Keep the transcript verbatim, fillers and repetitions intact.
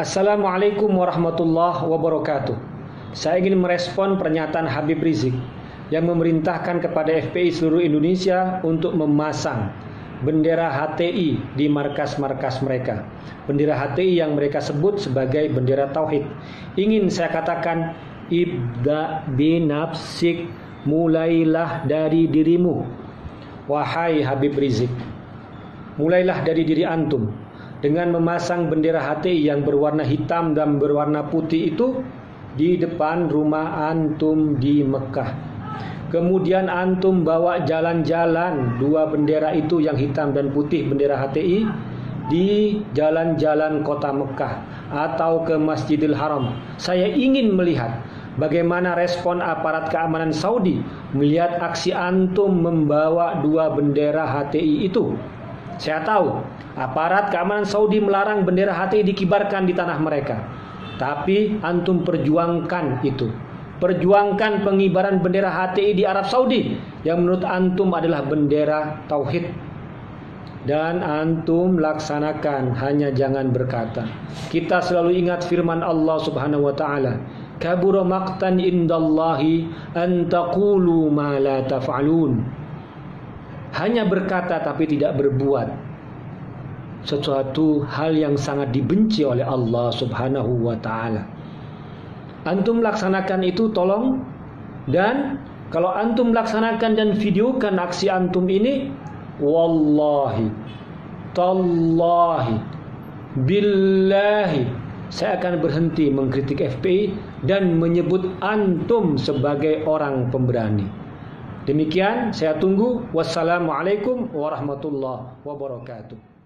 Assalamualaikum warahmatullahi wabarakatuh. Saya ingin merespon pernyataan Habib Rizik yang memerintahkan kepada F P I seluruh Indonesia untuk memasang bendera H T I di markas-markas mereka. Bendera H T I yang mereka sebut sebagai bendera tauhid. Ingin saya katakan, ibda binafsik, mulailah dari dirimu. Wahai Habib Rizik, mulailah dari diri antum. Dengan memasang bendera H T I yang berwarna hitam dan berwarna putih itu di depan rumah antum di Mekah. Kemudian antum bawa jalan-jalan dua bendera itu yang hitam dan putih, bendera H T I, di jalan-jalan kota Mekah atau ke Masjidil Haram. Saya ingin melihat bagaimana respon aparat keamanan Saudi melihat aksi antum membawa dua bendera H T I itu. Saya tahu aparat keamanan Saudi melarang bendera H T I dikibarkan di tanah mereka. Tapi antum perjuangkan itu. Perjuangkan pengibaran bendera H T I di Arab Saudi yang menurut antum adalah bendera tauhid. Dan antum laksanakan, hanya jangan berkata. Kita selalu ingat firman Allah Subhanahu wa taala, kabura maqtan indallahi an taqulu ma la taf'alun. Hanya berkata tapi tidak berbuat, sesuatu hal yang sangat dibenci oleh Allah Subhanahu wa taala. Antum laksanakan itu tolong, dan kalau antum laksanakan dan videokan aksi antum ini, wallahi tallahi billahi, saya akan berhenti mengkritik F P I dan menyebut antum sebagai orang pemberani. Demikian, saya tunggu. Wassalamualaikum warahmatullahi wabarakatuh.